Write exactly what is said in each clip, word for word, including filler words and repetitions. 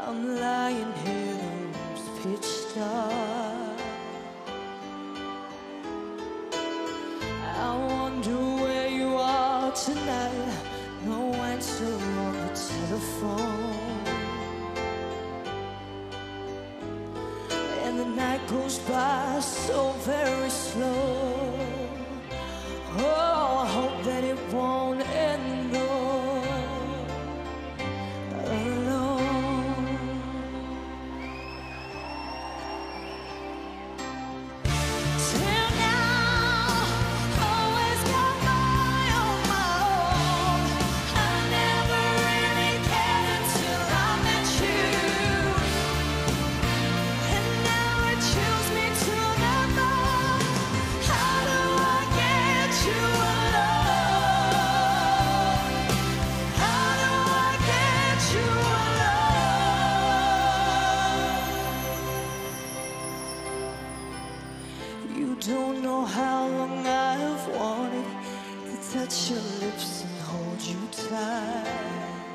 I'm lying here, the room's pitch dark. I wonder where you are tonight. No answer on the telephone, and the night goes by so very slow. Oh, I hope that it won't end though, alone. Till now, always got by on my own. I never really cared until I met you, and now it chills me to the bone. How do I get you alone? How do I get you alone? You don't know how long I've wanted to touch your lips and hold you tight.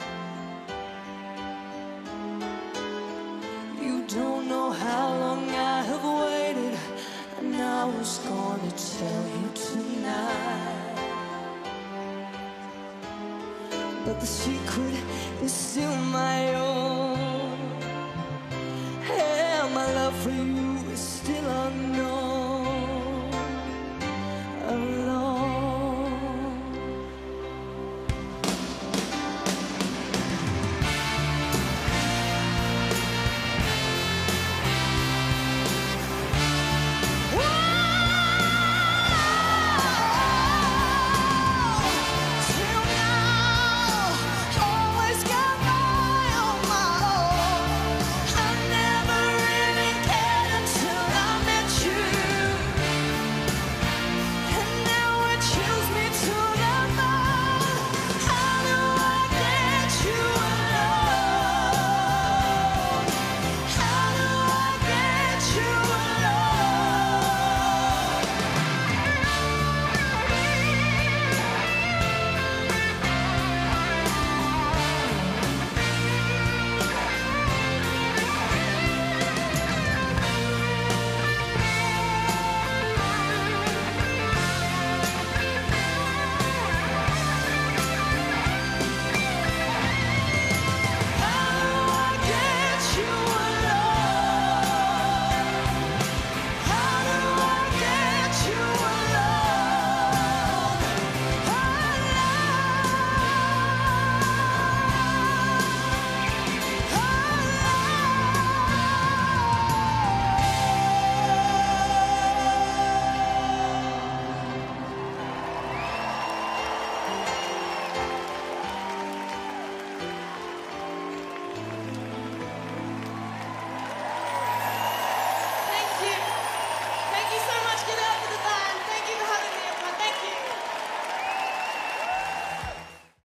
You don't know how long I have waited, and I was gonna tell you tonight, but the secret is still my own. And my love for you